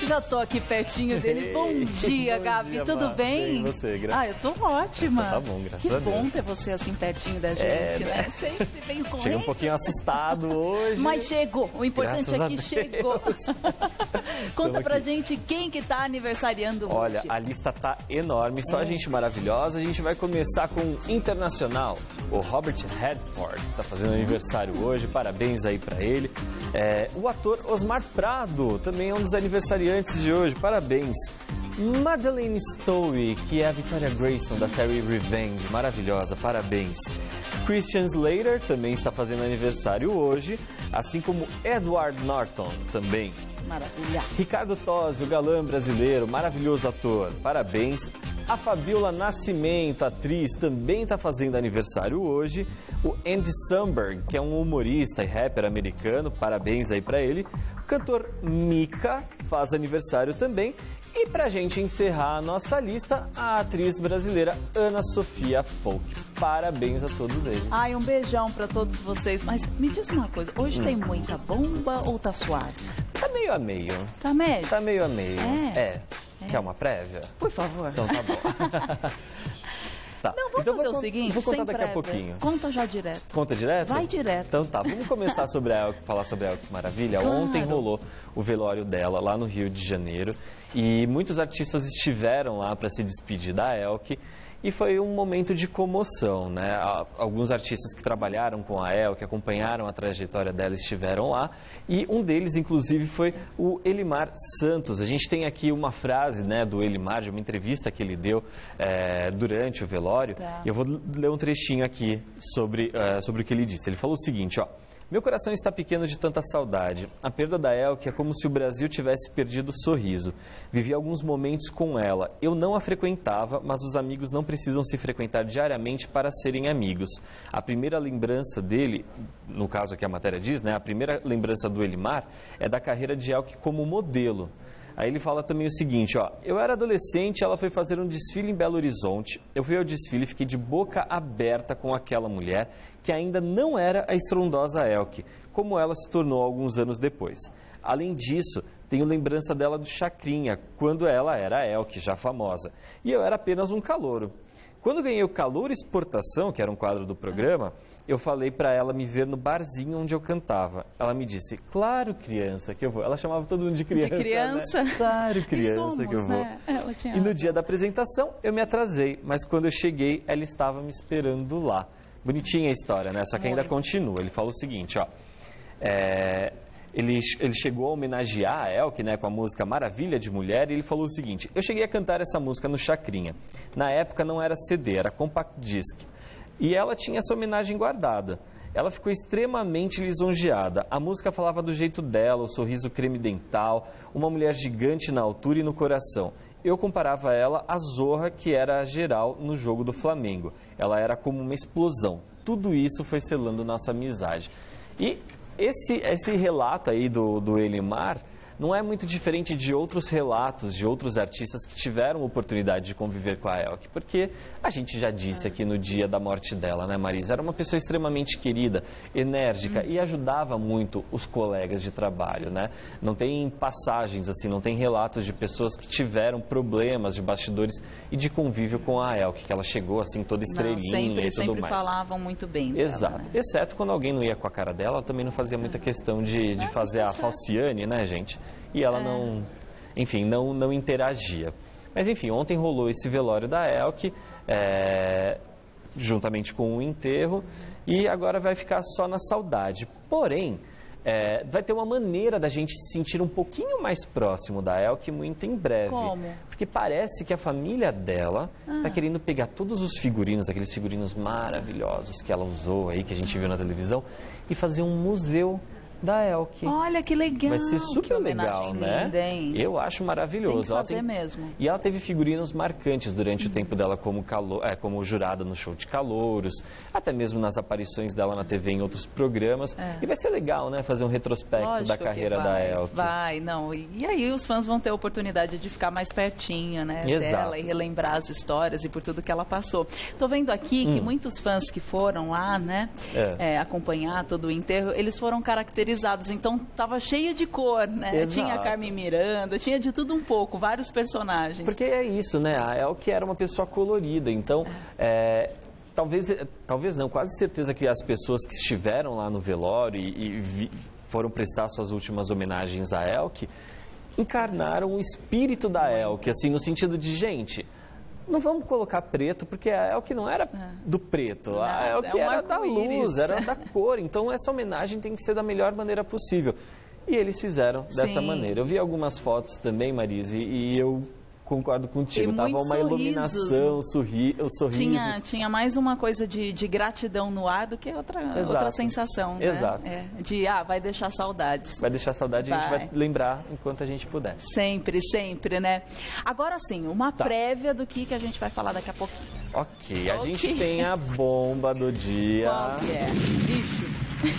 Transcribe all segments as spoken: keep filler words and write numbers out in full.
já tô aqui pertinho dele. Bom dia, Bom Gabi, dia, tudo Mar. bem? Bem, você, gra... Ah, eu tô ótima. Tá bom, graças que a Deus. Que bom ter você assim pertinho da gente, é, né? Sempre bem correndo. Chega um pouquinho assustado hoje. Mas chegou, o importante Graças é que chegou. Conta pra aqui. gente quem que tá aniversariando hoje. Olha, a lista tá enorme, só é. gente maravilhosa. A gente vai começar com o internacional, o Robert Redford, que tá fazendo aniversário hoje, parabéns aí pra ele. É, o ator Osmar Prado, também é um dos aniversariantes de hoje, parabéns. Madeleine Stowe, que é a Victoria Grayson da série Revenge, maravilhosa, parabéns. Christian Slater também está fazendo aniversário hoje, assim como Edward Norton também. Maravilha. Ricardo Tosi, o galã brasileiro, maravilhoso ator, parabéns. A Fabiola Nascimento, atriz, também está fazendo aniversário hoje. O Andy Samberg, que é um humorista e rapper americano, parabéns aí para ele. O cantor Mika faz aniversário também. E pra gente encerrar a nossa lista, a atriz brasileira Ana Sofia Folk. Parabéns a todos eles. Ai, um beijão pra todos vocês. Mas me diz uma coisa, hoje hum. tem muita bomba ou tá suave? Tá meio a meio. Tá médio? Tá meio a meio. É. é. é. Quer uma prévia? Por favor. Então tá bom. Tá. Não, vamos então, fazer vou, o seguinte, vou contar sem daqui prévia. a pouquinho. Conta já direto. Conta direto? Vai direto. Então tá, vamos começar sobre a Elke, falar sobre a Elke Maravilha. Claro. Ontem rolou o velório dela lá no Rio de Janeiro e muitos artistas estiveram lá para se despedir da Elke. E foi um momento de comoção, né? Alguns artistas que trabalharam com a Elke, acompanharam a trajetória dela, estiveram lá. E um deles, inclusive, foi o Elimar Santos. A gente tem aqui uma frase, né, do Elimar, de uma entrevista que ele deu é, durante o velório. Tá. E eu vou ler um trechinho aqui sobre, uh, sobre o que ele disse. Ele falou o seguinte, ó. Meu coração está pequeno de tanta saudade. A perda da Elke é como se o Brasil tivesse perdido o sorriso. Vivi alguns momentos com ela. Eu não a frequentava, mas os amigos não precisam se frequentar diariamente para serem amigos. A primeira lembrança dele, no caso aqui a matéria diz, né? A primeira lembrança do Elimar é da carreira de Elke como modelo. Aí ele fala também o seguinte, ó, eu era adolescente, ela foi fazer um desfile em Belo Horizonte, eu fui ao desfile e fiquei de boca aberta com aquela mulher que ainda não era a estrondosa Elke, como ela se tornou alguns anos depois. Além disso, tenho lembrança dela do Chacrinha, quando ela era a Elke, já famosa, e eu era apenas um calouro. Quando ganhei o Calouro Exportação, que era um quadro do programa, eu falei para ela me ver no barzinho onde eu cantava. Ela me disse, claro, criança, que eu vou. Ela chamava todo mundo de criança, De criança. Né? Claro, criança, somos, que eu vou. Né? Ela tinha e no dia da apresentação, eu me atrasei, mas quando eu cheguei, ela estava me esperando lá. Bonitinha a história, né? Só que ainda continua. Ele fala o seguinte, ó. É... Ele, ele chegou a homenagear a Elke, né, com a música Maravilha de Mulher, e ele falou o seguinte, eu cheguei a cantar essa música no Chacrinha. Na época não era C D, era Compact Disc. E ela tinha essa homenagem guardada. Ela ficou extremamente lisonjeada. A música falava do jeito dela, o sorriso creme dental, uma mulher gigante na altura e no coração. Eu comparava ela à Zorra, que era a geral no jogo do Flamengo. Ela era como uma explosão. Tudo isso foi selando nossa amizade. E Esse, esse relato aí do, do Elimar não é muito diferente de outros relatos de outros artistas que tiveram oportunidade de conviver com a Elke, porque a gente já disse aqui no dia da morte dela, né, Marisa? Era uma pessoa extremamente querida, enérgica hum. e ajudava muito os colegas de trabalho, né? Não tem passagens assim, não tem relatos de pessoas que tiveram problemas de bastidores e de convívio com a Elke, que ela chegou assim toda estrelinha não, sempre, e tudo sempre mais. Sempre falavam muito bem dela, Exato, né? Exceto quando alguém não ia com a cara dela, ela também não fazia muita questão de, de fazer a falciane, né, gente? E ela é. não, enfim, não, não interagia. Mas enfim, ontem rolou esse velório da Elke, é, juntamente com o enterro, e agora vai ficar só na saudade. Porém, é, vai ter uma maneira da gente se sentir um pouquinho mais próximo da Elke muito em breve. Como? Porque parece que a família dela está ah. querendo pegar todos os figurinos, aqueles figurinos maravilhosos que ela usou aí, que a gente viu na televisão, e fazer um museu da Elke. Olha que legal. Vai ser super legal, né? Linda, hein? Eu acho maravilhoso. Tem que fazer ela tem... mesmo. E ela teve figurinos marcantes durante uhum. o tempo dela como, calo... é, como jurada no show de calouros, até mesmo nas aparições dela na T V em outros programas. É. E vai ser legal, né? Fazer um retrospecto Lógico da carreira vai, da Elke. Vai, não. E aí os fãs vão ter a oportunidade de ficar mais pertinho, né? Exato. Dela e relembrar as histórias e por tudo que ela passou. Tô vendo aqui hum. que muitos fãs que foram lá, né? É. É, acompanhar todo o enterro, eles foram caracterizados roteirizados, então tava cheio de cor, né? Exato. Tinha a Carmen Miranda, tinha de tudo um pouco, vários personagens. Porque é isso, né? A Elke era uma pessoa colorida, então... É, talvez, talvez não, quase certeza que as pessoas que estiveram lá no velório e, e vi, foram prestar suas últimas homenagens a Elke, encarnaram o espírito da Elke, assim, no sentido de, gente, não vamos colocar preto, porque a Elke não era do preto, não, a Elke é era da luz, era da cor, então essa homenagem tem que ser da melhor maneira possível. E eles fizeram dessa Sim. maneira. Eu vi algumas fotos também, Marise, e eu concordo contigo. Tava uma sorrisos. iluminação, sorri, sorrisos. Tinha, tinha mais uma coisa de, de gratidão no ar do que outra, outra sensação. Né? Exato. É, de, ah, vai deixar saudades. Vai deixar saudade e a gente vai lembrar enquanto a gente puder. Sempre, sempre, né? Agora sim, uma tá. prévia do que, que a gente vai falar daqui a pouquinho. Ok, a okay. gente tem a bomba do dia. Qual que é? Bicho.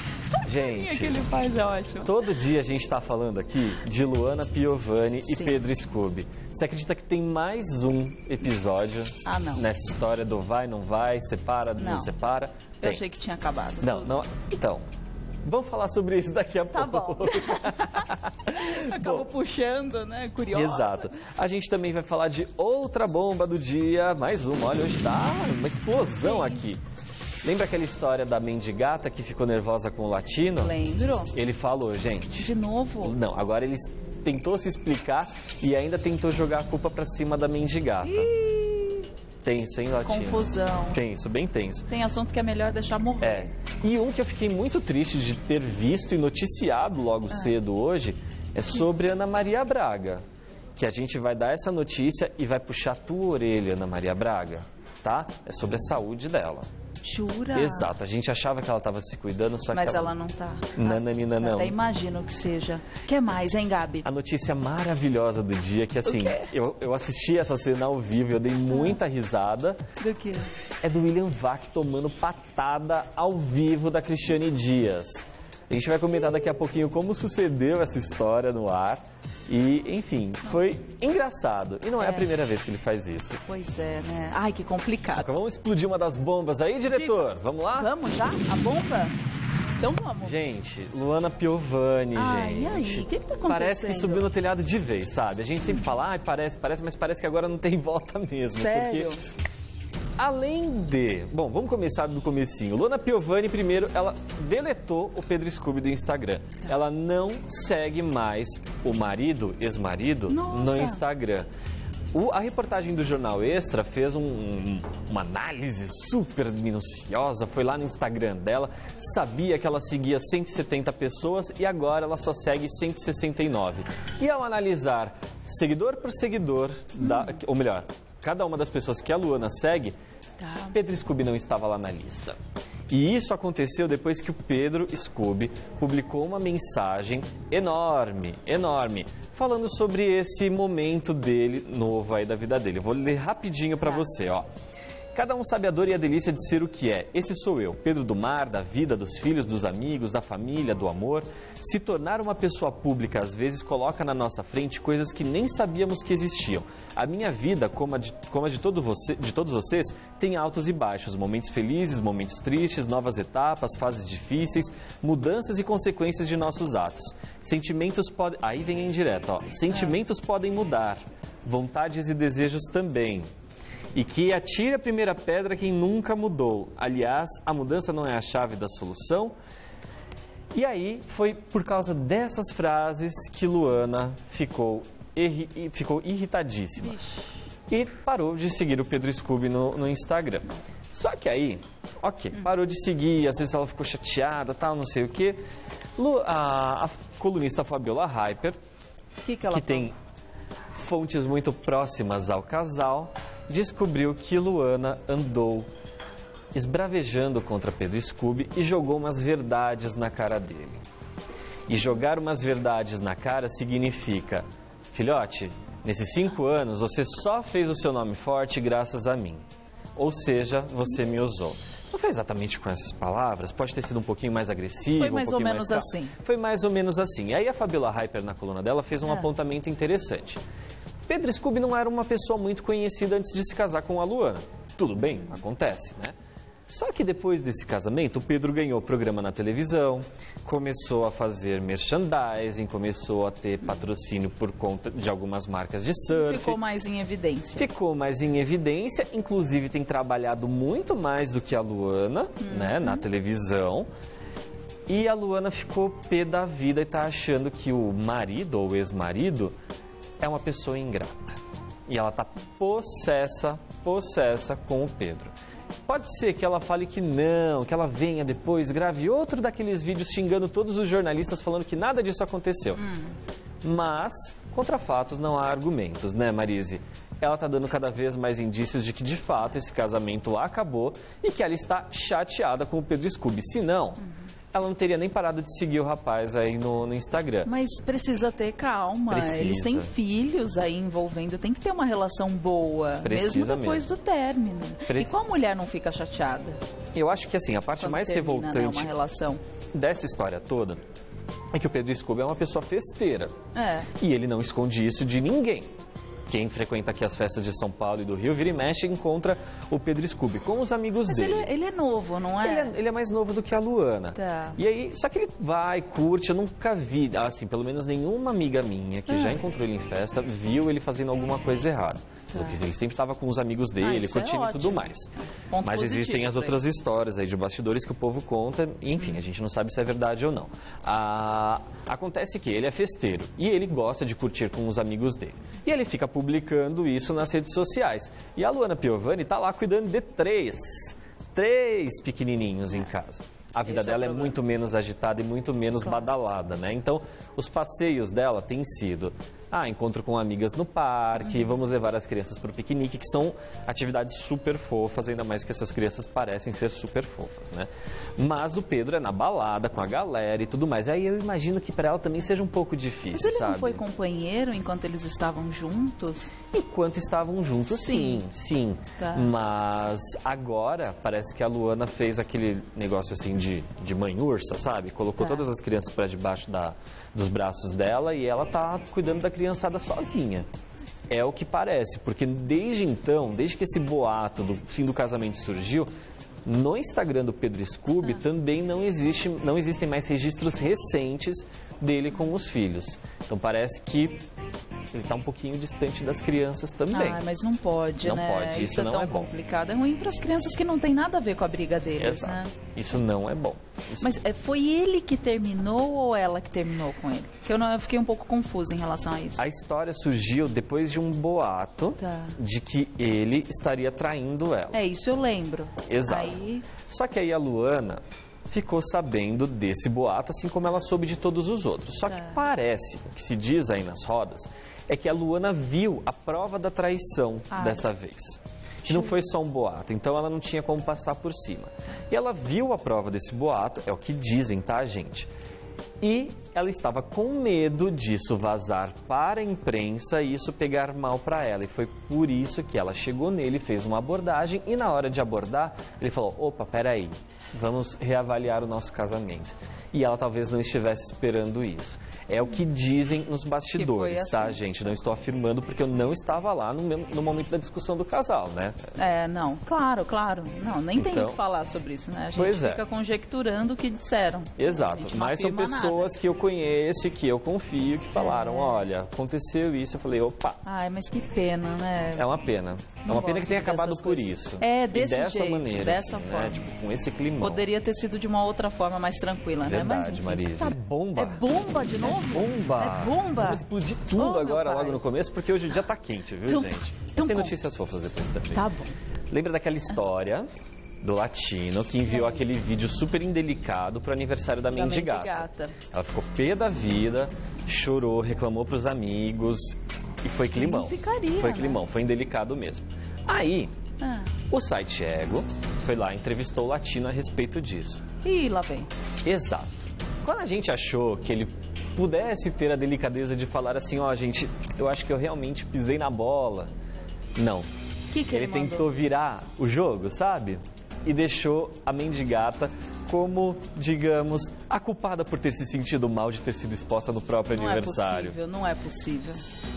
Gente, que ele faz é ótimo. Todo dia a gente está falando aqui de Luana Piovani e Sim. Pedro Scooby. Você acredita que tem mais um episódio ah, não. nessa história do vai, não vai, separa, não, não separa? Eu tem. achei que tinha acabado. Não, tudo. não. Então, vamos falar sobre isso daqui a tá pouco. Tá bom. Acabou puxando, né? Curiosa. Exato. A gente também vai falar de outra bomba do dia, mais uma. Olha, hoje tá uma explosão Sim. aqui. Lembra aquela história da mendigata que ficou nervosa com o latino? Lembro. Ele falou, gente... De novo? Não, agora ele tentou se explicar e ainda tentou jogar a culpa pra cima da mendigata. Ih, tenso, hein, latino? Confusão. Tenso, bem tenso. Tem assunto que é melhor deixar morrer. É. E um que eu fiquei muito triste de ter visto e noticiado logo ah. cedo hoje é sobre Ana Maria Braga. Que a gente vai dar essa notícia e vai puxar a tua orelha, Ana Maria Braga, tá? É sobre a saúde dela. Jura? Exato, a gente achava que ela estava se cuidando, só Mas que ela... ela não tá. Nananina, não. Até imagino que seja. O que mais, hein, Gabi? A notícia maravilhosa do dia, que assim, eu, eu assisti essa cena ao vivo, eu dei muita risada. Do quê? É do William Vac tomando patada ao vivo da Cristiane Dias. A gente vai comentar daqui a pouquinho como sucedeu essa história no ar. E, enfim, foi engraçado. E não é, é a primeira vez que ele faz isso. Pois é, né? Ai, que complicado. Então, vamos explodir uma das bombas aí, diretor? Vamos lá? Vamos já? A bomba? Então vamos. Gente, Luana Piovani, Ai, gente. E aí? O que, que tá acontecendo? Parece que subiu no telhado de vez, sabe? A gente sempre fala, ai, parece, parece, mas parece que agora não tem volta mesmo. Sério? Porque... Além de... Bom, vamos começar do comecinho. Luana Piovani, primeiro, ela deletou o Pedro Scooby do Instagram. Tá. Ela não segue mais o marido, ex-marido, no Instagram. O, a reportagem do Jornal Extra fez um, um, uma análise super minuciosa, foi lá no Instagram dela, sabia que ela seguia cento e setenta pessoas e agora ela só segue cento e sessenta e nove. E ao analisar seguidor por seguidor, hum. da, ou melhor, cada uma das pessoas que a Luana segue, tá. Pedro Scooby não estava lá na lista. E isso aconteceu depois que o Pedro Scooby publicou uma mensagem enorme, enorme, falando sobre esse momento dele, novo aí da vida dele. Eu vou ler rapidinho para você, ó. Cada um sabe a dor e a delícia de ser o que é. Esse sou eu, Pedro do mar, da vida, dos filhos, dos amigos, da família, do amor. Se tornar uma pessoa pública, às vezes, coloca na nossa frente coisas que nem sabíamos que existiam. A minha vida, como a de, como a de, todo você, de todos vocês, tem altos e baixos, momentos felizes, momentos tristes, novas etapas, fases difíceis, mudanças e consequências de nossos atos. Sentimentos podem... Aí vem a indireta, ó. Sentimentos podem mudar, vontades e desejos também. E que atire a primeira pedra quem nunca mudou. Aliás, a mudança não é a chave da solução. E aí, foi por causa dessas frases que Luana ficou, irri, ficou irritadíssima. Ixi. E parou de seguir o Pedro Scooby no, no Instagram. Só que aí, ok, parou de seguir, às vezes ela ficou chateada, tal, não sei o quê. Lu, a, a colunista Fabiola Hyper, que, que, ela que tem fontes muito próximas ao casal, descobriu que Luana andou esbravejando contra Pedro Scooby e jogou umas verdades na cara dele. E jogar umas verdades na cara significa, filhote, nesses cinco anos você só fez o seu nome forte graças a mim. Ou seja, você me usou. Não foi exatamente com essas palavras, pode ter sido um pouquinho mais agressivo. Foi mais um ou menos mais assim. Foi mais ou menos assim. E aí a Fabiola Hyper, na coluna dela, fez um é. apontamento interessante. Pedro Scooby não era uma pessoa muito conhecida antes de se casar com a Luana. Tudo bem, acontece, né? Só que depois desse casamento, o Pedro ganhou programa na televisão, começou a fazer merchandising, começou a ter patrocínio por conta de algumas marcas de surf. Ficou mais em evidência. Ficou mais em evidência, inclusive tem trabalhado muito mais do que a Luana, uhum. né, na televisão. E a Luana ficou pé da vida e tá achando que o marido ou ex-marido é uma pessoa ingrata. E ela tá possessa, possessa com o Pedro. Pode ser que ela fale que não, que ela venha depois, grave outro daqueles vídeos xingando todos os jornalistas, falando que nada disso aconteceu. Hum. Mas, contra fatos, não há argumentos, né, Marise? Ela está dando cada vez mais indícios de que, de fato, esse casamento acabou e que ela está chateada com o Pedro Scooby. Se não, uhum. ela não teria nem parado de seguir o rapaz aí no, no Instagram. Mas precisa ter calma. Precisa. Eles têm filhos aí envolvendo, tem que ter uma relação boa, precisa mesmo depois mesmo. do término. Precisa. E qual mulher não fica chateada? Eu acho que, assim, a parte Quando mais termina, revoltante né, uma relação. dessa história toda é que o Pedro Scooby é uma pessoa festeira. É. E ele não esconde isso de ninguém. Quem frequenta aqui as festas de São Paulo e do Rio, vira e mexe e encontra o Pedro Scooby com os amigos Mas dele. Ele, ele é novo, não é? Ele, é? ele é mais novo do que a Luana. Tá. E aí, só que ele vai, curte, eu nunca vi, assim, pelo menos nenhuma amiga minha que ah. já encontrou ele em festa, viu ele fazendo alguma coisa errada. Tá. Ele sempre estava com os amigos dele, ah, curtindo é e tudo mais. Ponto Mas existem as outras ele. histórias aí de bastidores que o povo conta, e, enfim, a gente não sabe se é verdade ou não. Ah, acontece que ele é festeiro e ele gosta de curtir com os amigos dele. E ele fica publicando isso nas redes sociais. E a Luana Piovani está lá cuidando de três, três pequenininhos em casa. A vida Esse dela é, é muito menos agitada e muito menos claro. badalada, né? Então, os passeios dela têm sido, ah, encontro com amigas no parque, uhum. vamos levar as crianças para o piquenique, que são atividades super fofas, ainda mais que essas crianças parecem ser super fofas, né? Mas o Pedro é na balada, com a galera e tudo mais. Aí eu imagino que para ela também seja um pouco difícil, Mas ele sabe? não foi companheiro enquanto eles estavam juntos? Enquanto estavam juntos, sim, sim. sim. Tá. Mas agora parece que a Luana fez aquele negócio assim de, de mãe ursa, sabe? Colocou tá. todas as crianças para debaixo da, dos braços dela e ela tá cuidando da criançada sozinha. É o que parece, porque desde então, desde que esse boato do fim do casamento surgiu, no Instagram do Pedro Scooby ah. também não, existe, não existem mais registros recentes dele com os filhos. Então parece que ele está um pouquinho distante das crianças também. Ah, mas não pode, não né? Não pode, isso, isso não é, é bom. complicado. É ruim para as crianças que não tem nada a ver com a briga deles, Exato. né? Isso não é bom. Isso... Mas é, foi ele que terminou ou ela que terminou com ele? Porque eu, não, eu fiquei um pouco confusa em relação a isso. A história surgiu depois de um boato tá. de que ele estaria traindo ela. É, isso eu lembro. Exato. Aí... Só que aí a Luana ficou sabendo desse boato, assim como ela soube de todos os outros. Só que tá. parece, o que se diz aí nas rodas, é que a Luana viu a prova da traição ah, dessa vez. Que não foi só um boato, então ela não tinha como passar por cima. E ela viu a prova desse boato, é o que dizem, tá, gente? E ela estava com medo disso vazar para a imprensa e isso pegar mal para ela. E foi por isso que ela chegou nele, fez uma abordagem e na hora de abordar, ele falou, opa, peraí, vamos reavaliar o nosso casamento. E ela talvez não estivesse esperando isso. É o que dizem nos bastidores, assim. Tá, gente? Não estou afirmando porque eu não estava lá no, no momento da discussão do casal, né? É, não, claro, claro. Não, nem então, tem o que falar sobre isso, né? A gente pois fica é. conjecturando o que disseram. Exato, mas são pessoas nada. que eu conheço e que eu confio, que falaram, é. olha, aconteceu isso, eu falei, opa. Ai, mas que pena, né? É uma pena. Não é uma pena que tenha acabado por coisas. isso. É, desse e dessa jeito, maneira, dessa assim, forma. Né? Tipo, com esse climão. Poderia ter sido de uma outra forma mais tranquila, né? Verdade, mas, enfim, Marise. tá... bomba. É bomba de novo? É bomba. É bomba. Vamos explodir tudo oh, agora logo no começo, porque hoje o dia tá quente, viu, então, gente? Então, tem bom. notícias fofas depois também. Tá bom. Lembra daquela história do latino que enviou é. aquele vídeo super indelicado pro aniversário da, da mendigata. mendigata. Ela ficou pé da vida, chorou, reclamou pros amigos e foi climão. Ficaria, foi climão, né? foi indelicado mesmo. Aí, ah. o site Ego foi lá, entrevistou o latino a respeito disso. Ih, lá vem. Exato. Quando a gente achou que ele pudesse ter a delicadeza de falar assim, ó, oh, gente, eu acho que eu realmente pisei na bola. Não. Que que ele ele mandou? tentou virar o jogo, sabe? E deixou a mendigata como, digamos, a culpada por ter se sentido mal de ter sido exposta no próprio não aniversário. Não é possível, não é possível.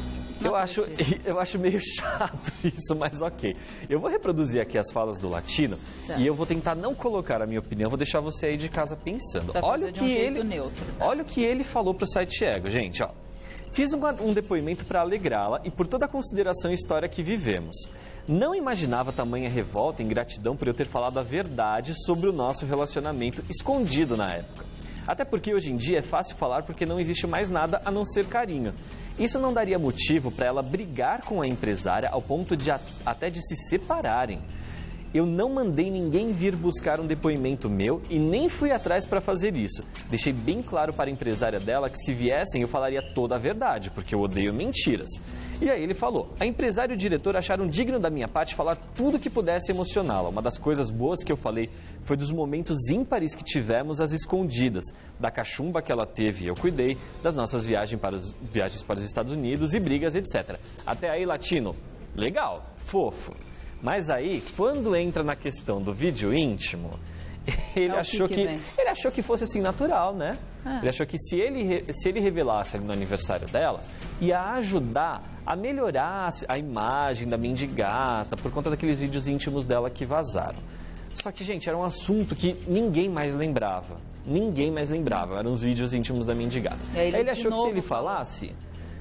Eu acho, eu acho meio chato isso, mas ok. Eu vou reproduzir aqui as falas do Latino tá. e eu vou tentar não colocar a minha opinião, vou deixar você aí de casa pensando. Olha o que um ele, neutro, tá? Olha o que ele falou pro site Ego, gente, ó. Fiz um, um depoimento para alegrá-la e por toda a consideração e história que vivemos. Não imaginava tamanha revolta e ingratidão por eu ter falado a verdade sobre o nosso relacionamento escondido na época. Até porque hoje em dia é fácil falar porque não existe mais nada a não ser carinho. Isso não daria motivo para ela brigar com a empresária ao ponto de até de se separarem. Eu não mandei ninguém vir buscar um depoimento meu e nem fui atrás para fazer isso. Deixei bem claro para a empresária dela que se viessem eu falaria toda a verdade, porque eu odeio mentiras. E aí ele falou, a empresária e o diretor acharam digno da minha parte falar tudo que pudesse emocioná-la. Uma das coisas boas que eu falei foi dos momentos ímpares que tivemos às escondidas, da cachumba que ela teve e eu cuidei, das nossas viagens para os, viagens para os Estados Unidos e brigas, etcétera. Até aí, Latino, legal, fofo. Mas aí, quando entra na questão do vídeo íntimo, ele, é achou, que, que ele achou que fosse assim natural, né? Ah. Ele achou que se ele, se ele revelasse no aniversário dela, ia ajudar a melhorar a imagem da mendigata por conta daqueles vídeos íntimos dela que vazaram. Só que, gente, era um assunto que ninguém mais lembrava. Ninguém mais lembrava. Eram os vídeos íntimos da mendigata. Aí ele, aí ele achou que se ele falasse,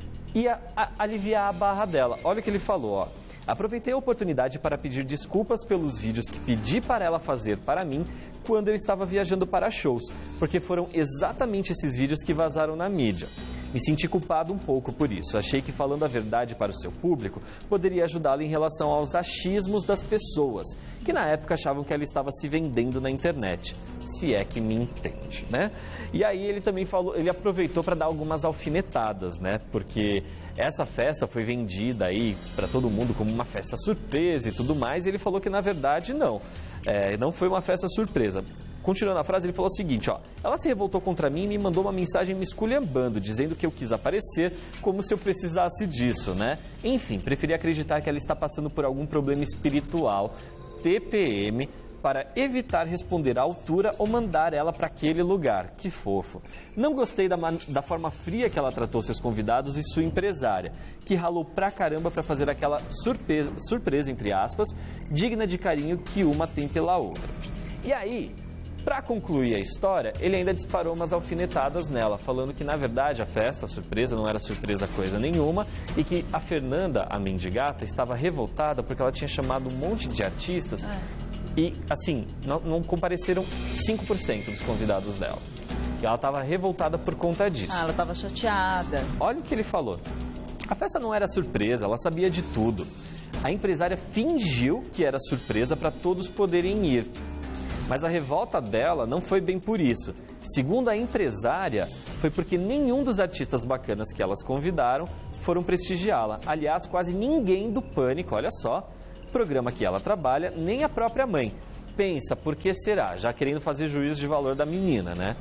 ia a, aliviar a barra dela. Olha o que ele falou, ó. Aproveitei a oportunidade para pedir desculpas pelos vídeos que pedi para ela fazer para mim quando eu estava viajando para shows, porque foram exatamente esses vídeos que vazaram na mídia. Me senti culpado um pouco por isso. Achei que falando a verdade para o seu público poderia ajudá-la em relação aos achismos das pessoas, que na época achavam que ela estava se vendendo na internet. Se é que me entende, né? E aí ele também falou, ele aproveitou para dar algumas alfinetadas, né? Porque essa festa foi vendida aí para todo mundo como uma festa surpresa e tudo mais, e ele falou que na verdade não, é, não foi uma festa surpresa. Continuando a frase, ele falou o seguinte, ó, ela se revoltou contra mim e me mandou uma mensagem me esculhambando, dizendo que eu quis aparecer como se eu precisasse disso, né? Enfim, preferi acreditar que ela está passando por algum problema espiritual, T P M, para evitar responder à altura ou mandar ela para aquele lugar. Que fofo. Não gostei da, da forma fria que ela tratou seus convidados e sua empresária, que ralou pra caramba para fazer aquela surpresa, surpresa, entre aspas, digna de carinho que uma tem pela outra. E aí, para concluir a história, ele ainda disparou umas alfinetadas nela, falando que, na verdade, a festa, a surpresa, não era surpresa coisa nenhuma e que a Fernanda, a mendigata, estava revoltada porque ela tinha chamado um monte de artistas é. e, assim, não, não compareceram cinco por cento dos convidados dela. E ela estava revoltada por conta disso. Ah, ela estava chateada. Olha o que ele falou. A festa não era surpresa, ela sabia de tudo. A empresária fingiu que era surpresa para todos poderem ir. Mas a revolta dela não foi bem por isso. Segundo a empresária, foi porque nenhum dos artistas bacanas que elas convidaram foram prestigiá-la. Aliás, quase ninguém do Pânico, olha só, programa que ela trabalha, nem a própria mãe. Pensa, por que será? Já querendo fazer juízo de valor da menina, né?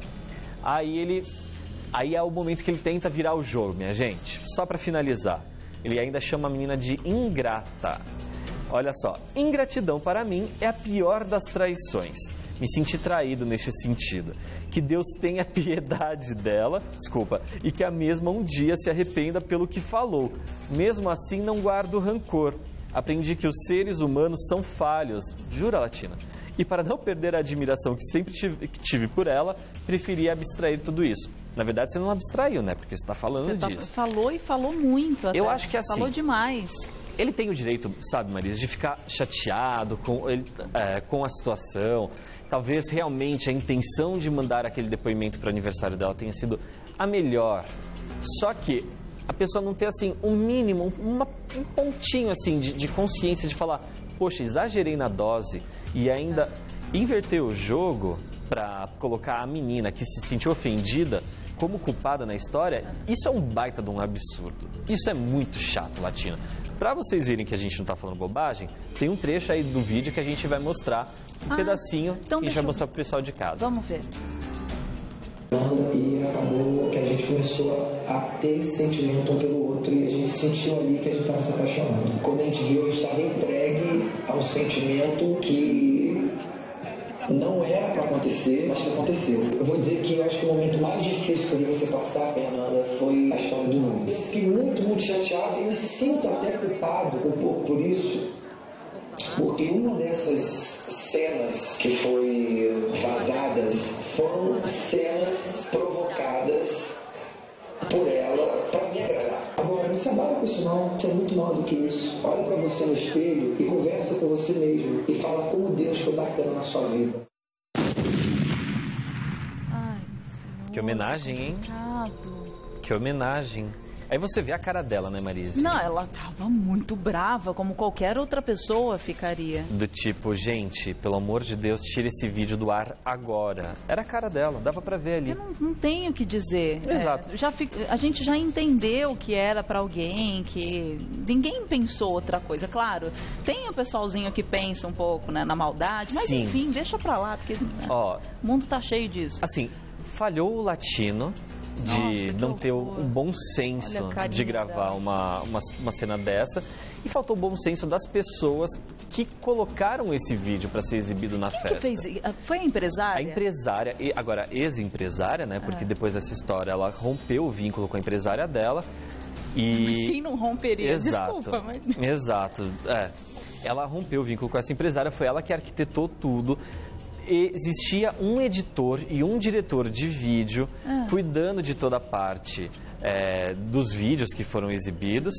Aí ele... Aí é o momento que ele tenta virar o jogo, minha gente. Só para finalizar, ele ainda chama a menina de ingrata. Olha só, ingratidão para mim é a pior das traições. Me senti traído neste sentido. Que Deus tenha piedade dela, desculpa, e que a mesma um dia se arrependa pelo que falou. Mesmo assim, não guardo rancor. Aprendi que os seres humanos são falhos, jura, Latina? E para não perder a admiração que sempre tive, que tive por ela, preferi abstrair tudo isso. Na verdade, você não abstraiu, né? Porque você está falando você tá, disso. Falou e falou muito até. Eu acho que assim... Falou demais. Ele tem o direito, sabe, Marisa, de ficar chateado com, ele, é, com a situação. Talvez realmente a intenção de mandar aquele depoimento para o aniversário dela tenha sido a melhor. Só que a pessoa não ter, assim, um mínimo, uma, um pontinho, assim, de, de consciência de falar, poxa, exagerei na dose e ainda inverter o jogo para colocar a menina que se sentiu ofendida como culpada na história, isso é um baita de um absurdo. Isso é muito chato, Latina. Para vocês verem que a gente não está falando bobagem, tem um trecho aí do vídeo que a gente vai mostrar, um ah, pedacinho, então e a gente vai mostrar pro pessoal de casa. Vamos ver. E acabou que a gente começou a ter sentimento um pelo outro e a gente sentiu ali que a gente estava se apaixonando. Quando a gente viu, a gente estava entregue a um sentimento que não era para acontecer, mas que aconteceu. Eu vou dizer que eu acho que o momento mais difícil para você passar, Fernanda, foi a história do Nunes. Eu fiquei muito, muito chateado e me sinto até culpado um pouco por isso, porque uma dessas cenas que foi vazadas foram cenas provocadas por ela para me agradar. Agora, não se abala com isso não, você é muito maior do que isso. Olha para você no espelho e conversa com você mesmo e fala como Deus foi bacana na sua vida. Ai, Senhor. Que homenagem, hein? Coitado. Que homenagem. Aí você vê a cara dela, né, Marisa? Não, ela tava muito brava, como qualquer outra pessoa ficaria. Do tipo, gente, pelo amor de Deus, tira esse vídeo do ar agora. Era a cara dela, dava pra ver ali. Eu não, não tenho o que dizer. Exato. É, já fi, a gente já entendeu que era pra alguém, que ninguém pensou outra coisa. Claro, tem o pessoalzinho que pensa um pouco, né, na maldade, mas Sim. enfim, deixa pra lá, porque né, Ó, o mundo tá cheio disso. assim, falhou o latino de Nossa, não ter horror. um bom senso Olha a carinha de gravar dela. uma, uma, uma cena dessa. E faltou o bom senso das pessoas que colocaram esse vídeo para ser exibido na Quem festa. que fez? Foi a empresária? A empresária, e agora ex-empresária, né? Porque É. depois dessa história ela rompeu o vínculo com a empresária dela. E... Mas quem não romperia? Exato. Desculpa, mas... Exato, é. Ela rompeu o vínculo com essa empresária, foi ela que arquitetou tudo. E existia um editor e um diretor de vídeo Ah. cuidando de toda a parte é, dos vídeos que foram exibidos.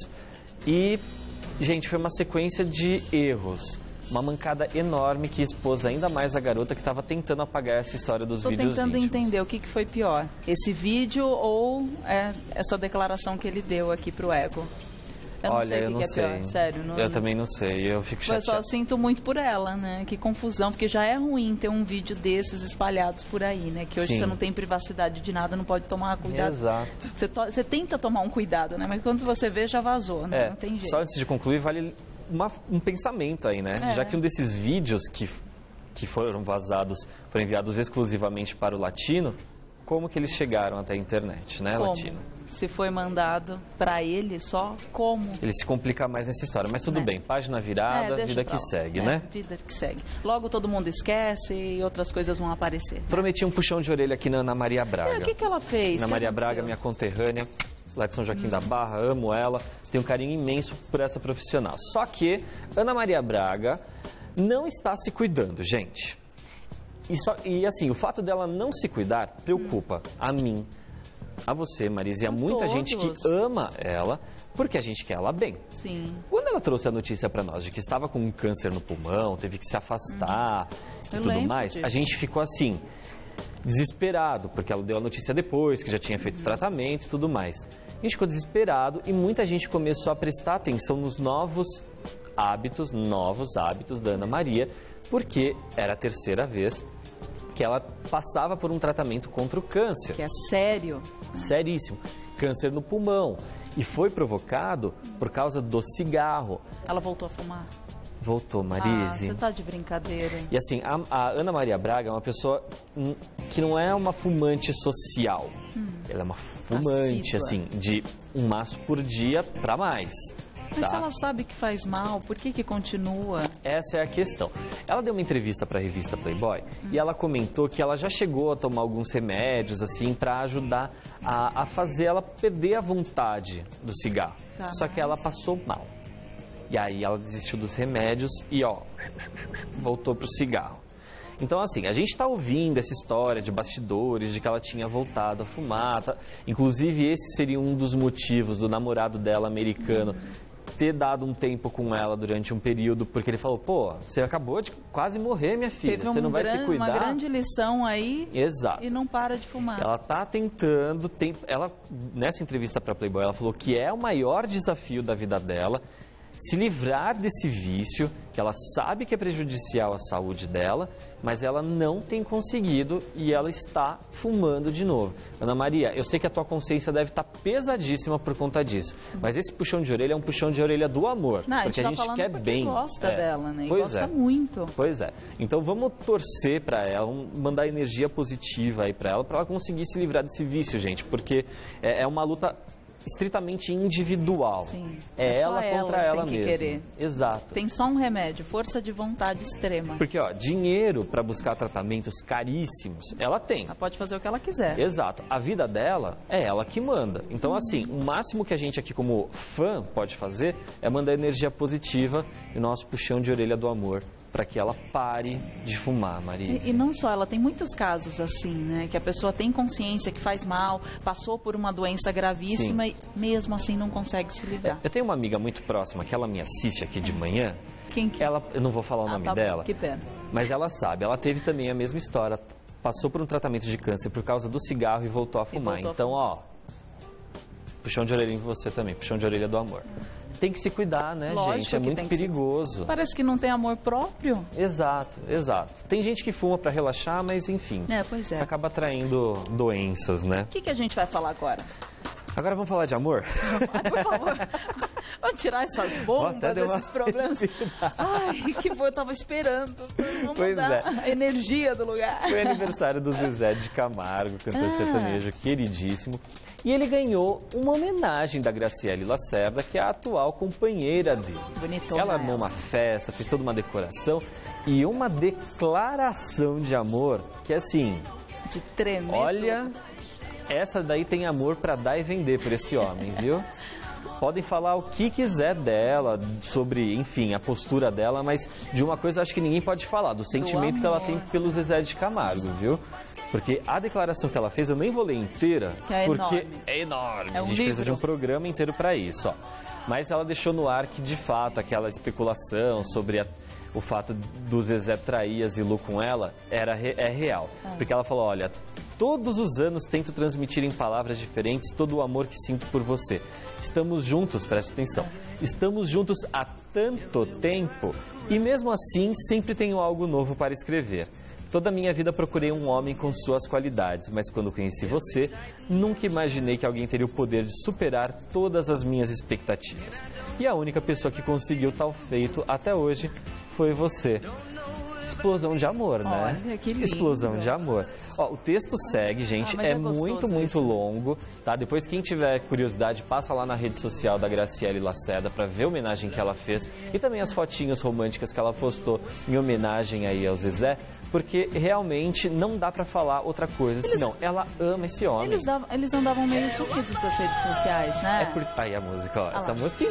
E, gente, foi uma sequência de erros. Uma mancada enorme que expôs ainda mais a garota que estava tentando apagar essa história dos Tô vídeos tentando íntimos. entender o que, que foi pior, esse vídeo ou é, essa declaração que ele deu aqui pro Ego. Eu não Olha, sei o eu que, não que é sei. pior, sério. Não, Eu também não sei, eu fico Eu só chateado. sinto muito por ela, né? Que confusão, porque já é ruim ter um vídeo desses espalhados por aí, né? Que hoje Sim. você não tem privacidade de nada, não pode tomar cuidado. Exato. Você, to- você tenta tomar um cuidado, né? Mas quando você vê, já vazou, né? É, Não tem jeito. só antes de concluir, vale uma- um pensamento aí, né? É. Já que um desses vídeos que, que foram vazados, foram enviados exclusivamente para o latino, como que eles chegaram até a internet, né, Como? latino? Se foi mandado pra ele só, como? Ele se complica mais nessa história, mas tudo É. bem, página virada, É, deixa vida pra que lá. segue, É, né? Vida que segue. Logo todo mundo esquece e outras coisas vão aparecer. Prometi um puxão de orelha aqui na Ana Maria É, Braga. o que, que ela fez? Ana O que Maria aconteceu? Braga, minha conterrânea, lá de São Joaquim da Barra, amo ela, tenho um carinho imenso por essa profissional. Só que Ana Maria Braga não está se cuidando, gente. E, só, e assim, o fato dela não se cuidar preocupa a mim, a você, Marisa, e a A muita gente que todos. ama ela, porque a gente quer ela bem. Sim. Quando ela trouxe a notícia para nós de que estava com um câncer no pulmão, teve que se afastar e Eu tudo lembro mais, disso. a gente ficou assim, desesperado, porque ela deu a notícia depois, que já tinha feito tratamento e tudo mais. A gente ficou desesperado e muita gente começou a prestar atenção nos novos hábitos, novos hábitos da Ana Maria, porque era a terceira vez que ela passava por um tratamento contra o câncer. Que é sério. Seríssimo. Câncer no pulmão. E foi provocado por causa do cigarro. Ela voltou a fumar. Voltou, Ah, Marise. você tá de brincadeira. E assim, a, a Ana Maria Braga é uma pessoa hum, que não é uma fumante social. Ela é uma fumante, Assídua. assim, de um maço por dia pra mais. Mas se tá? ela sabe que faz mal, por que que continua? Essa é a questão. Ela deu uma entrevista para a revista Playboy e ela comentou que ela já chegou a tomar alguns remédios assim para ajudar a, a fazer ela perder a vontade do cigarro. Tá, Só que mas- ela passou mal. E aí ela desistiu dos remédios e ó, voltou pro cigarro. Então, assim, a gente está ouvindo essa história de bastidores, de que ela tinha voltado a fumar. Tá? Inclusive, esse seria um dos motivos do namorado dela, americano, ter dado um tempo com ela durante um período, porque ele falou, pô, você acabou de quase morrer, minha filha, Teve você um não vai gran- se cuidar? uma grande lição aí Exato. e não para de fumar. Ela tá tentando, tem, ela nessa entrevista para Playboy, ela falou que é o maior desafio da vida dela se livrar desse vício, que ela sabe que é prejudicial à saúde dela, mas ela não tem conseguido e ela está fumando de novo. Ana Maria, eu sei que a tua consciência deve estar pesadíssima por conta disso, mas esse puxão de orelha é um puxão de orelha do amor, Não, porque a a gente gente tá falando quer porque bem. gosta É. dela, né? E Pois gosta é. muito. Pois é. Então vamos torcer para ela, vamos mandar energia positiva aí para ela, para ela conseguir se livrar desse vício, gente, porque é, é uma luta estritamente individual. Sim. É, É só ela ela contra que ela tem que mesma. querer. Exato. Tem só um remédio, força de vontade extrema. Porque, ó, dinheiro para buscar tratamentos caríssimos, ela tem. Ela pode fazer o que ela quiser. Exato. A vida dela é ela que manda. Então, assim, o máximo que a gente aqui como fã pode fazer é mandar energia positiva e nosso puxão de orelha do amor para que ela pare de fumar, Marisa. E, e não só, ela tem muitos casos assim, né? Que a pessoa tem consciência que faz mal, passou por uma doença gravíssima Sim. e mesmo assim não consegue se livrar. Eu tenho uma amiga muito próxima que ela me assiste aqui de manhã. Quem que... Ela, eu não vou falar o Ah, nome tá bom, dela, que pena. mas ela sabe. Ela teve também a mesma história. Passou por um tratamento de câncer por causa do cigarro e voltou a fumar. voltou a Então, fumar. ó, puxão de orelha em você também, puxão de orelha do amor. Tem que se cuidar, né, Lógico gente? É que muito tem que se- perigoso. Parece que não tem amor próprio. Exato, exato. Tem gente que fuma para relaxar, mas enfim, É, pois é. acaba atraindo doenças, né? O que, que a gente vai falar agora? Agora vamos falar de amor? Ai, por favor. Vamos tirar essas Ó, bombas, até deu uma esses problemas. Ai, que foi, eu tava esperando. Vamos Pois mudar é. a energia do lugar. Foi aniversário do Zezé de Camargo, cantor Ah. sertanejo queridíssimo. E ele ganhou uma homenagem da Graciele Lacerda, que é a atual companheira dele. Bonitona Ela armou ela. uma festa, fez toda uma decoração e uma declaração de amor que, assim, De tremer. olha, essa daí tem amor pra dar e vender por esse homem, viu? Podem falar o que quiser dela, sobre, enfim, a postura dela, mas de uma coisa acho que ninguém pode falar, do sentimento que ela amor. tem pelo Zezé de Camargo, viu? Porque a declaração que ela fez, eu nem vou ler inteira, Que é porque enorme. é enorme. É um a gente precisa de livro. um programa inteiro pra isso, ó. Mas ela deixou no ar que, de fato, aquela especulação sobre a- o fato do Zezé trair a Zilu com ela era, re- é real. Ah. Porque ela falou, olha, todos os anos tento transmitir em palavras diferentes todo o amor que sinto por você. Estamos juntos, presta atenção, estamos juntos há tanto tempo e mesmo assim sempre tenho algo novo para escrever. Toda a minha vida procurei um homem com suas qualidades, mas quando conheci você, nunca imaginei que alguém teria o poder de superar todas as minhas expectativas. E a única pessoa que conseguiu tal feito até hoje foi você. Explosão de amor, né? Olha, que lindo. Explosão de amor. Ó, o texto segue, gente, Ah, mas é, é gostoso muito, muito isso. longo, tá? Depois, quem tiver curiosidade, passa lá na rede social da Graciele Lacerda pra ver a homenagem que ela fez e também as fotinhas românticas que ela postou em homenagem aí ao Zezé, porque realmente não dá pra falar outra coisa, senão ela ama esse homem. Eles, davam- eles andavam meio sumidos das redes sociais, né? É por... Aí a música, ó, Ah essa lá. música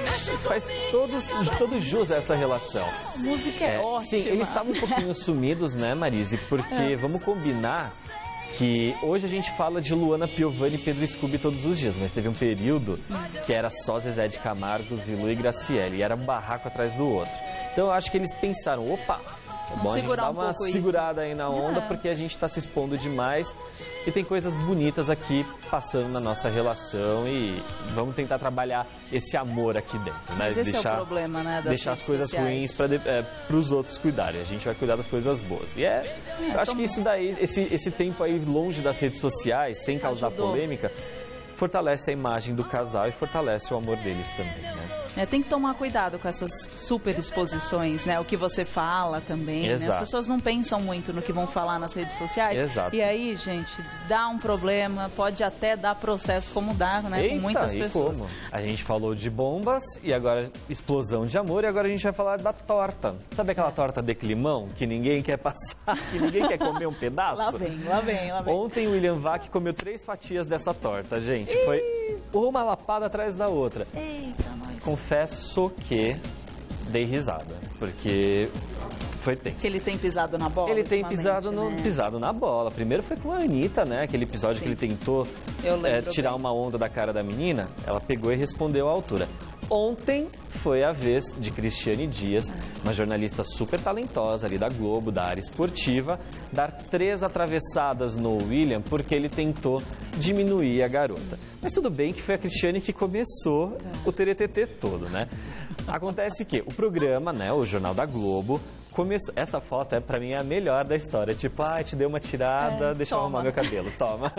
faz todos, todo jus a essa relação. A música é, É, ótima. sim, eles estavam um pouquinho sumidos, né, Marise? Porque É. vamos combinar que hoje a gente fala de Luana Piovani e Pedro Scooby todos os dias, mas teve um período que era só Zezé de Camargo, Zilu e Graciele, e era um barraco atrás do outro. Então eu acho que eles pensaram, opa, é bom a gente segurar dar um uma pouco isso. segurada aí na onda, É. porque a gente está se expondo demais e tem coisas bonitas aqui passando na nossa relação e vamos tentar trabalhar esse amor aqui dentro, né? Mas esse é o problema, né, das deixar as redes coisas sociais. ruins para os outros cuidarem. A gente vai cuidar das coisas boas. E é, eu acho tamo- que isso daí, esse, esse tempo aí longe das redes sociais, sem causar Ajudou. polêmica, fortalece a imagem do casal e fortalece o amor deles também, né? É, tem que tomar cuidado com essas super exposições, né? O que você fala também, né? As Exato. pessoas não pensam muito no que vão falar nas redes sociais. Exato. E aí, gente, dá um problema, pode até dar processo como dá, né? Eita, com muitas e pessoas. como? A gente falou de bombas e agora explosão de amor e agora a gente vai falar da torta. Sabe aquela torta de climão que ninguém quer passar, que ninguém quer comer um pedaço? Lá vem, lá vem, lá vem. Ontem o William Vac comeu três fatias dessa torta, gente. Foi uma lapada atrás da outra. Eita, nós. Confesso que dei risada, porque foi tenso. Que ele tem pisado na bola. Ele tem ultimamente, pisado, no, né? pisado na bola. Primeiro foi com a Anitta, né? Aquele episódio Sim. que ele tentou Eu lembro é, tirar bem. uma onda da cara da menina. Ela pegou e respondeu à altura. Ontem foi a vez de Cristiane Dias, uma jornalista super talentosa ali da Globo, da área esportiva, dar três atravessadas no William porque ele tentou diminuir a garota. Mas tudo bem que foi a Cristiane que começou o teretetê todo, né? Acontece que o programa, né, o Jornal da Globo, começou... Essa foto, é, pra mim, é a melhor da história. Tipo, ah, te dei uma tirada, É, deixa eu toma. arrumar meu cabelo, toma.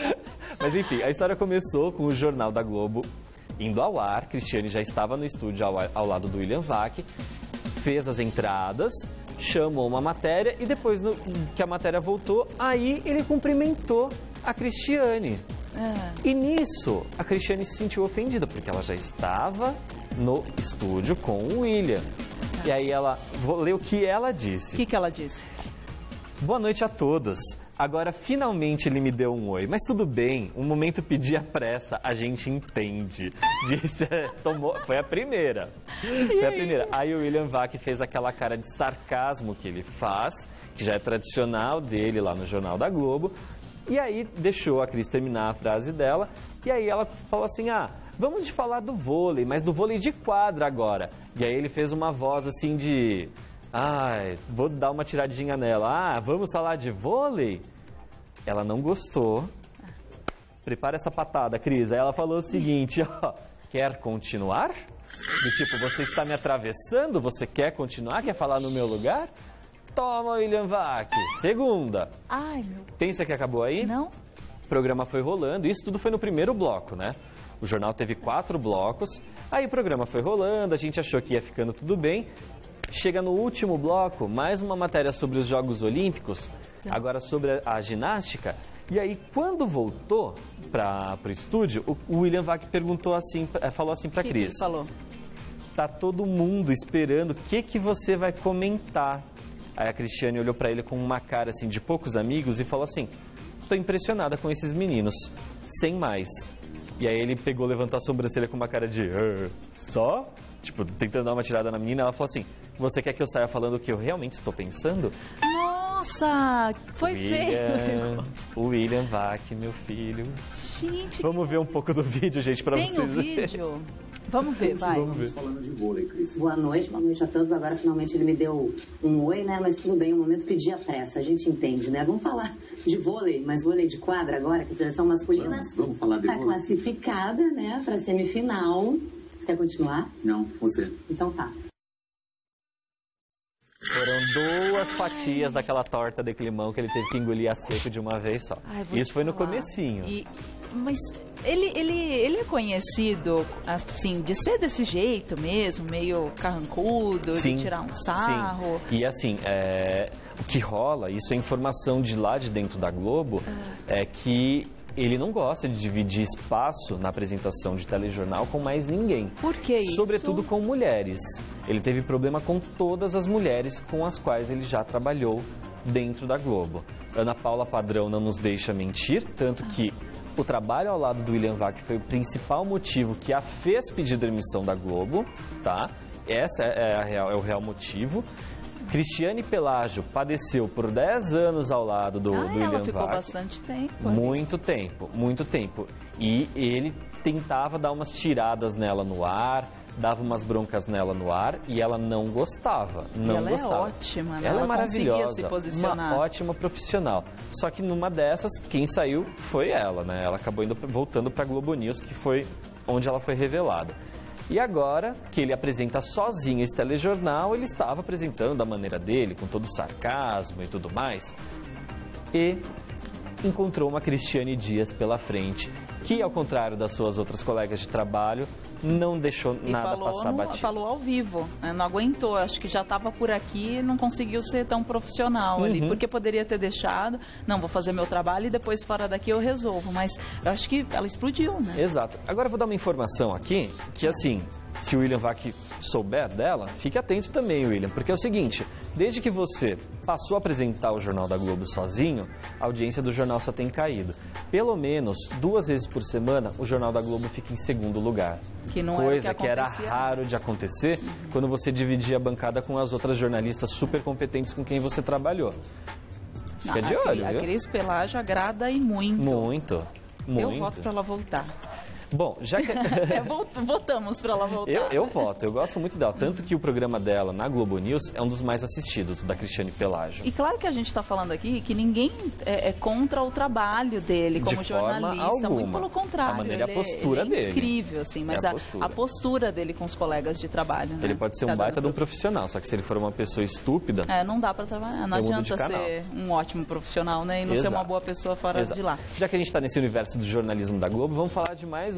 Mas enfim, a história começou com o Jornal da Globo indo ao ar. Cristiane já estava no estúdio ao, ao lado do William Vac, fez as entradas, chamou uma matéria e depois no- que a matéria voltou, aí ele cumprimentou a Cristiane. É. E nisso, a Cristiane se sentiu ofendida, porque ela já estava no estúdio com o William. E aí ela, vou ler o que ela disse. O que, que ela disse? Boa noite a todos. Agora, finalmente ele me deu um oi. Mas tudo bem, um momento pedir a pressa, a gente entende. Disse, tomou, foi a primeira. Foi a primeira. Aí o William Vac fez aquela cara de sarcasmo que ele faz, que já é tradicional dele lá no Jornal da Globo. E aí deixou a Cris terminar a frase dela. E aí ela falou assim, ah, vamos falar do vôlei, mas do vôlei de quadra agora. E aí ele fez uma voz assim de... Ai, vou dar uma tiradinha nela. Ah, vamos falar de vôlei? Ela não gostou. Prepara essa patada, Cris. Aí ela falou o seguinte, ó, quer continuar? Do tipo, você está me atravessando? Você quer continuar? Quer falar no meu lugar? Toma, William Vac. Segunda. Ai, meu... Pensa que acabou aí? Não. O programa foi rolando. Isso tudo foi no primeiro bloco, né? O jornal teve quatro blocos. Aí o programa foi rolando, a gente achou que ia ficando tudo bem. Chega no último bloco, mais uma matéria sobre os Jogos Olímpicos, agora sobre a, a ginástica. E aí, quando voltou para o estúdio, o, o William Vac perguntou assim, falou assim para a Cris. O que ele falou? Tá todo mundo esperando o que, que você vai comentar. Aí a Cristiane olhou para ele com uma cara assim de poucos amigos e falou assim, tô impressionada com esses meninos, sem mais. E aí ele pegou, levantou a sobrancelha com uma cara de... Só? Tipo, tentando dar uma tirada na menina, ela falou assim, você quer que eu saia falando o que eu realmente estou pensando? Nossa, foi William, feio. O William Vac, meu filho. Gente, vamos ver um pouco do vídeo, gente, pra tem vocês o vídeo? Vamos ver, vai. Vamos ver. Falando de vôlei, Cris. Boa noite, boa noite a todos. Agora finalmente ele me deu um oi, né? Mas tudo bem, o momento pedir a pressa, a gente entende, né? Vamos falar de vôlei, mas vôlei de quadra agora, que a seleção masculina Vamos, vamos falar de tá vôlei. classificada, né, pra semifinal. Você quer continuar? Não, você. Então tá. Foram duas fatias daquela torta de climão que ele teve que engolir a seco de uma vez só. Ai, vou Isso te foi no falar. comecinho. E, mas ele, ele, ele é conhecido, assim, de ser desse jeito mesmo, meio carrancudo, Sim, de tirar um sarro. Sim. E assim, é, o que rola, isso é informação de lá de dentro da Globo, Ah. é que ele não gosta de dividir espaço na apresentação de telejornal com mais ninguém. Por que isso? Sobretudo com mulheres. Ele teve problema com todas as mulheres com as quais ele já trabalhou dentro da Globo. Ana Paula Padrão não nos deixa mentir, tanto que o trabalho ao lado do William Vac foi o principal motivo que a fez pedir demissão da Globo, tá? Essa é, a real, é o real motivo. Cristiane Pelágio padeceu por dez anos ao lado do, Ah, do William ela ficou Vac. bastante tempo. ali. Muito tempo, muito tempo. E ele tentava dar umas tiradas nela no ar, dava umas broncas nela no ar e ela não gostava. Não ela gostava. é ótima, né? Ela, é conseguia maravilhosa, se posicionar. uma ótima profissional. Só que numa dessas, quem saiu foi ela, né? Ela acabou indo, voltando para Globo News, que foi onde ela foi revelada. E agora que ele apresenta sozinho esse telejornal, ele estava apresentando da maneira dele, com todo o sarcasmo e tudo mais. E encontrou uma Cristiane Dias pela frente, que, ao contrário das suas outras colegas de trabalho, não deixou E nada falou, passar no, batido. falou ao vivo, né? Não aguentou, acho que já estava por aqui e não conseguiu ser tão profissional ali, Uhum. porque poderia ter deixado, não, vou fazer meu trabalho e depois fora daqui eu resolvo, mas eu acho que ela explodiu, né? Exato. Agora eu vou dar uma informação aqui, que assim, se o William Vac souber dela, fique atento também, William, porque é o seguinte, desde que você passou a apresentar o Jornal da Globo sozinho, a audiência do jornal só tem caído. Pelo menos duas vezes por semana, o Jornal da Globo fica em segundo lugar. Que não Coisa era o que que era acontecia. raro de acontecer quando você dividia a bancada com as outras jornalistas super competentes com quem você trabalhou. Não, Fica de a, olho, a viu? Cris Pelágio agrada e muito. Muito, muito. Eu voto para ela voltar. Bom, já que... É, vot- votamos para ela voltar. Eu, eu voto, eu gosto muito dela. Tanto que o programa dela na Globo News é um dos mais assistidos, da Cristiane Pelágio. E claro que a gente está falando aqui que ninguém é, é contra o trabalho dele como De forma jornalista, muito alguma. pelo contrário. A maneira, ele, a postura ele é dele. incrível, assim, mas É a a, postura. a postura dele com os colegas de trabalho. Né? Ele pode ser um Tá baita de dando um profissional, só que se ele for uma pessoa estúpida... É, não dá para trabalhar. Não Eu mudo adianta de canal. ser um ótimo profissional, né? E não ser Exato. uma boa pessoa fora Exato. de lá. Já que a gente está nesse universo do jornalismo da Globo, vamos falar de mais um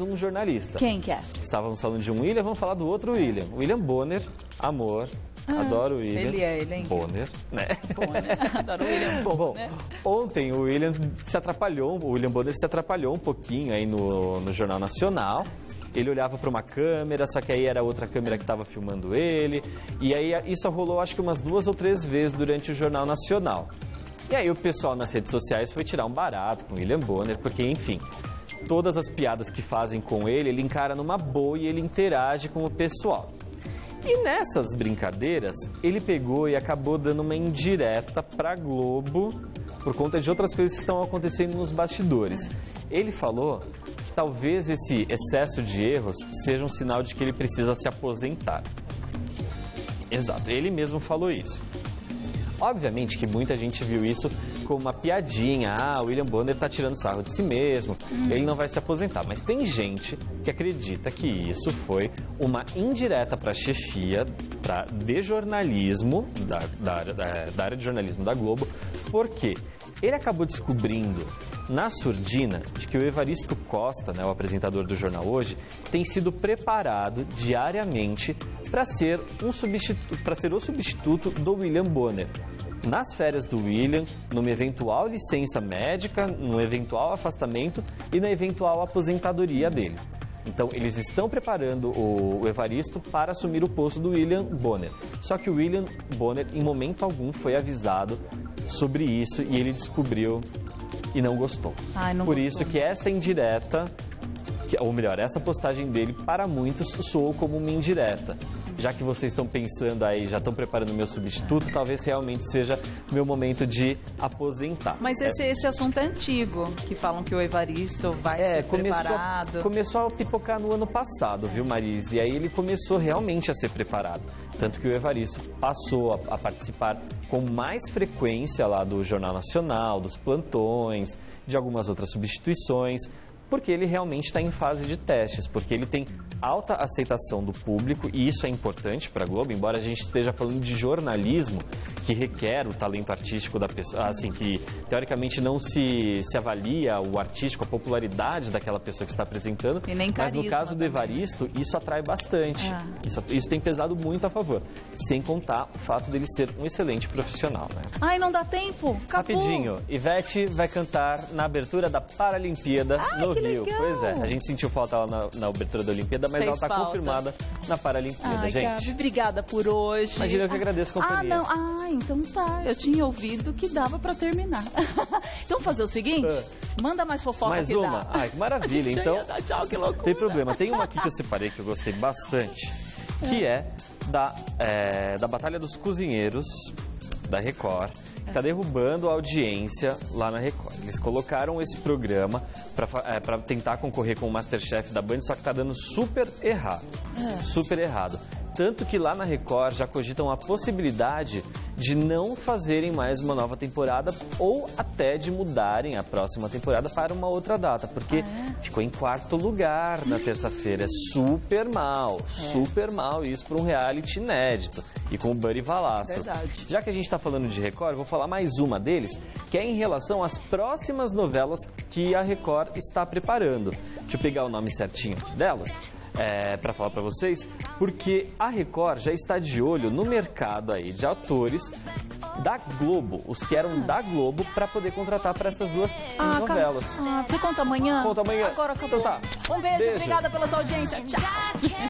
um jornalista. Quem que é? Estávamos falando de um William, vamos falar do outro William. William Bonner, amor, ah, adoro o William. Ele é, ele é Bonner, né? Bonner, adoro o William Bonner. Bom, ontem o William se atrapalhou, o William Bonner se atrapalhou um pouquinho aí no, no Jornal Nacional. Ele olhava para uma câmera, só que aí era outra câmera que estava filmando ele. E aí isso rolou acho que umas duas ou três vezes durante o Jornal Nacional. E aí o pessoal nas redes sociais foi tirar um barato com o William Bonner, porque, enfim, todas as piadas que fazem com ele, ele encara numa boa e ele interage com o pessoal. E nessas brincadeiras, ele pegou e acabou dando uma indireta para a Globo por conta de outras coisas que estão acontecendo nos bastidores. Ele falou que talvez esse excesso de erros seja um sinal de que ele precisa se aposentar. Exato, ele mesmo falou isso. Obviamente que muita gente viu isso como uma piadinha. Ah, o William Bonner está tirando sarro de si mesmo, ele não vai se aposentar. Mas tem gente que acredita que isso foi uma indireta para a chefia pra, de jornalismo, da, da, da, da área de jornalismo da Globo, porque ele acabou descobrindo na surdina de que o Evaristo Costa, né, o apresentador do Jornal Hoje, tem sido preparado diariamente para ser, um substitu- para ser o substituto do William Bonner. Nas férias do William, numa eventual licença médica, no eventual afastamento e na eventual aposentadoria dele. Então, eles estão preparando o Evaristo para assumir o posto do William Bonner. Só que o William Bonner, em momento algum, foi avisado sobre isso e ele descobriu e não gostou. Ai, não Por gostou. isso que essa indireta, que, ou melhor, essa postagem dele, para muitos, soou como uma indireta. Já que vocês estão pensando aí, já estão preparando o meu substituto, talvez realmente seja meu momento de aposentar. Mas esse, é, esse assunto é antigo, que falam que o Evaristo vai é, ser começou, preparado. começou a pipocar no ano passado, viu, Marise? E aí ele começou realmente a ser preparado. Tanto que o Evaristo passou a, a participar com mais frequência lá do Jornal Nacional, dos plantões, de algumas outras substituições, porque ele realmente está em fase de testes, porque ele tem alta aceitação do público e isso é importante para a Globo, embora a gente esteja falando de jornalismo que requer o talento artístico da pessoa, assim, que teoricamente não se, se avalia o artístico, a popularidade daquela pessoa que está apresentando, E nem mas no carisma caso do também. Evaristo, isso atrai bastante, Ah. isso, isso tem pesado muito a favor, sem contar o fato dele ser um excelente profissional, né? Ai, não dá tempo? Acabou. Rapidinho, Ivete vai cantar na abertura da Paralimpíada Ai, no que Rio. legal. Pois é, a gente sentiu falta lá na, na abertura da Olimpíada, mas Fez ela está falta. confirmada na Paralimpíada, Ai, gente. Gabi, obrigada por hoje. Imagina, eu que agradeço a Ah, companhia. não. Ah, então tá. Eu tinha ouvido que dava pra terminar. Então, fazer o seguinte, Ah. manda mais fofoca Mais que uma? dá. Ai, que maravilha. A gente já Então, ia dar tchau, que loucura. tem problema. Tem uma aqui que eu separei que eu gostei bastante, que é da, é, da Batalha dos Cozinheiros, da Record, que está derrubando a audiência lá na Record. Eles colocaram esse programa para é, tentar concorrer com o Masterchef da Band, só que está dando super errado. Super errado. Tanto que lá na Record já cogitam a possibilidade de não fazerem mais uma nova temporada ou até de mudarem a próxima temporada para uma outra data, porque ficou em quarto lugar na terça-feira. É super mal, super mal isso para um reality inédito e com o Buddy Valastro. Verdade. Já que a gente está falando de Record, eu vou falar mais uma deles, que é em relação às próximas novelas que a Record está preparando. Deixa eu pegar o nome certinho delas. É, para falar para vocês, porque a Record já está de olho no mercado aí de atores da Globo, os que eram da Globo, para poder contratar para essas duas Ah, novelas. Ah, você conta amanhã? Conta amanhã. Agora acabou. Então tá. Um beijo, Beijo. obrigada pela sua audiência. Tchau.